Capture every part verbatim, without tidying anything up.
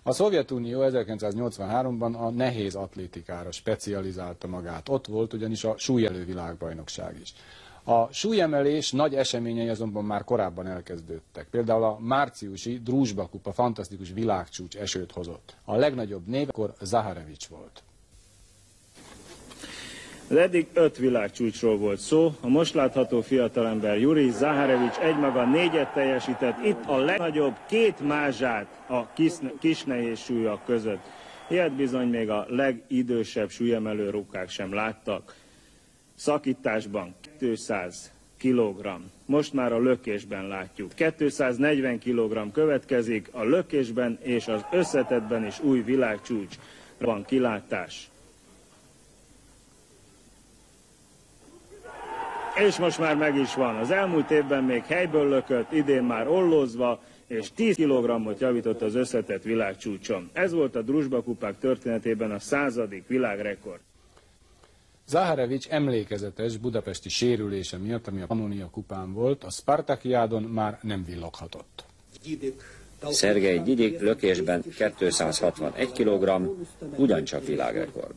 A Szovjetunió ezerkilencszáznyolcvanháromban a nehéz atlétikára specializálta magát. Ott volt ugyanis a súlyemelő világbajnokság is. A súlyemelés nagy eseményei azonban már korábban elkezdődtek. Például a márciusi Druzsba kupa fantasztikus világcsúcs esőt hozott. A legnagyobb név akkor Zaharevics volt. Az eddig öt világcsúcsról volt szó, a most látható fiatalember Jurij Zaharevics egymaga négyet teljesített, itt a legnagyobb két mázsát a kis, kis nehéz súlyok között. Ilyet bizony még a legidősebb súlyemelő rukák sem láttak. Szakításban kétszáz kilogramm, most már a lökésben látjuk. kétszáznegyven kilogramm következik, a lökésben és az összetettben is új világcsúcs van kilátás. És most már meg is van. Az elmúlt évben még helyből lökött, idén már ollózva, és tíz kilogrammot javított az összetett világcsúcson. Ez volt a Druzsba kupák történetében a századik világrekord. Zaharevics emlékezetes budapesti sérülése miatt, ami a Pannonia kupán volt, a Spartakiádon már nem villoghatott. Szergej Gyidik lökésben kétszázhatvanegy kilogramm, ugyancsak világrekord.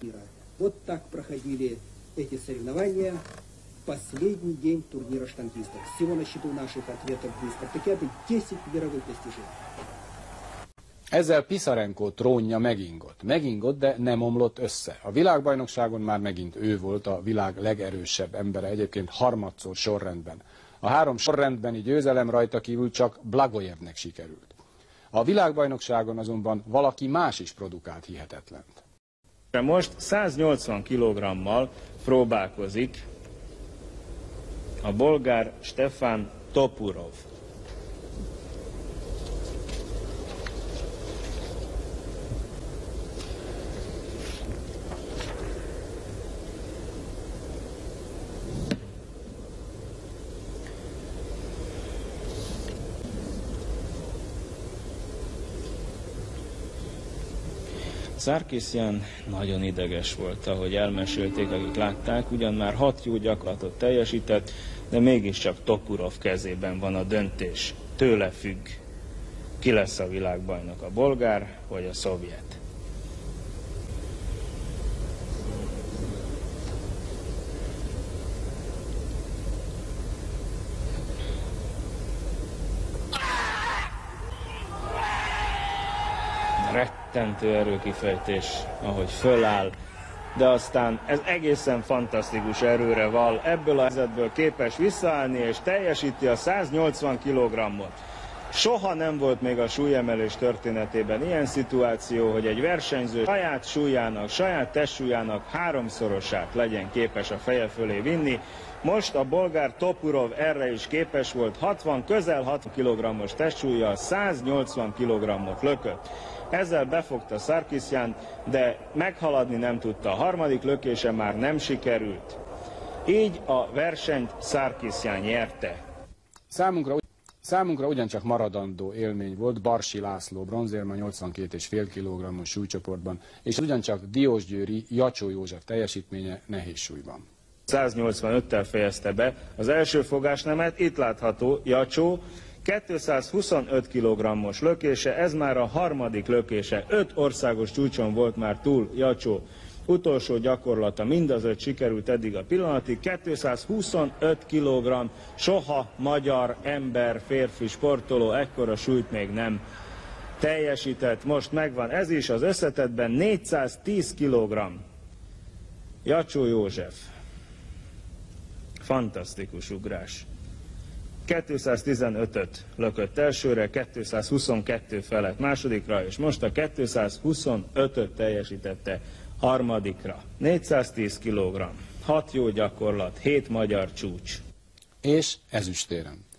Последний день турнира штангистов. Всего на счету наших атлетов в спартакиаде десять мировых достижений. Ezzel Pisarenko trónja megingott. Megingott, de nem omlott össze. A világbajnokságon már megint ő volt a világ legerősebb embere, egyébként harmadszor sorrendben. A három sorrendbeni győzelem rajta kívül csak Blagojevnek sikerült. A világbajnokságon azonban valaki más is produkált hihetetlent. Most száznyolcvan kilogrammal próbálkozik a bolgár Stefan Topurov. Sarkisyan nagyon ideges volt, ahogy elmesélték, akik látták, ugyan már hat jó gyakorlatot teljesített, de mégiscsak Topurov kezében van a döntés. Tőle függ, ki lesz a világbajnok, a bolgár vagy a szovjet. Rettentő erőkifejtés, ahogy föláll, de aztán ez egészen fantasztikus erőre val, ebből a helyzetből képes visszaállni, és teljesíti a száznyolcvan kilogrammot. Soha nem volt még a súlyemelés történetében ilyen szituáció, hogy egy versenyző saját súlyának, saját testsúlyának háromszorosát legyen képes a feje fölé vinni. Most a bolgár Topurov erre is képes volt, hatvan, közel hatvan kilogrammos testsúllyal száznyolcvan kilogrammot lökött. Ezzel befogta Sarkisyan, de meghaladni nem tudta. A harmadik lökése már nem sikerült. Így a versenyt Sarkisyan nyerte. Számunkra, számunkra ugyancsak maradandó élmény volt Barsi László bronzérma nyolcvankét egész öt kilogrammos súlycsoportban, és ugyancsak Diósgyőri Jacsó József teljesítménye nehéz súlyban. száznyolcvanöttel fejezte be az első fogásnemet, itt látható Jacsó, kétszázhuszonöt kilogrammos lökése, ez már a harmadik lökése, öt országos csúcson volt már túl Jacsó. Utolsó gyakorlata, mind az öt sikerült eddig a pillanatig, kétszázhuszonöt kilogramm, soha magyar ember, férfi sportoló ekkora súlyt még nem teljesített, most megvan ez is, az összetettben négyszáztíz kilogramm. Jacsó József, fantasztikus ugrás. kétszáztizenötöt lökött elsőre, kétszázhuszonkettő felett másodikra, és most a kétszázhuszonötöt teljesítette harmadikra. négyszáztíz kilogramm, hat jó gyakorlat, hét magyar csúcs. És ezüstérem.